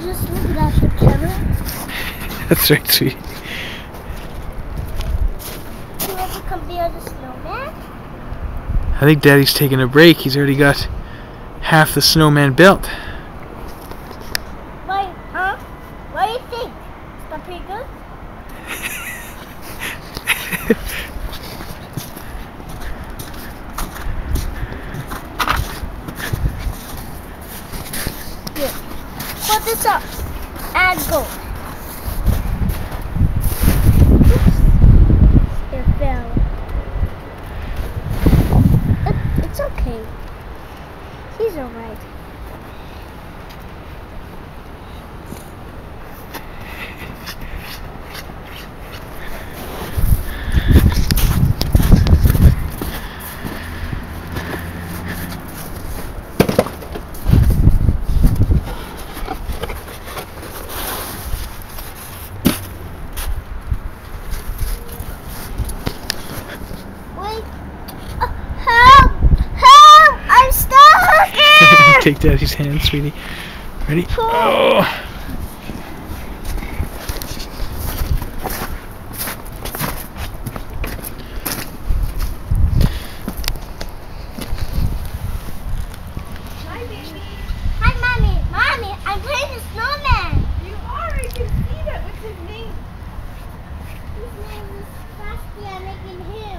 just look at the camera? That's right, sweetie. Do you want to come build a snowman? I think Daddy's taking a break. He's already got half the snowman built. Why, huh? What do you think? Is that pretty good? Here, put this up and go. Oops, it fell. It's okay. He's alright. Take Daddy's hand, sweetie. Ready? Oh! Hi, baby. Hi, Mommy. Mommy, I'm playing the snowman. You are. I can see that. What's his name? His name is Frosty. I'm making him.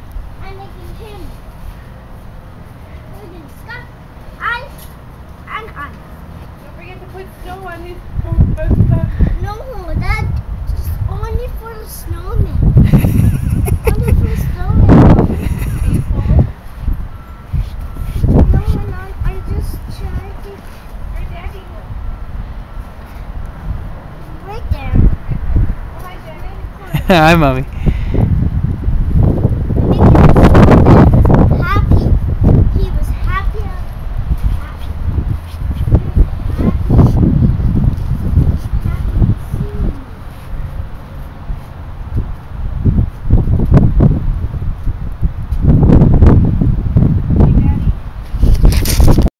Look at Scott. And I. Don't forget to put snow on his boat. No, that's just only for the snowman. Only for the snowman. No, I just tried to. Where'd Daddy go? Right there. Oh, hi, Daddy. Hi, Mommy.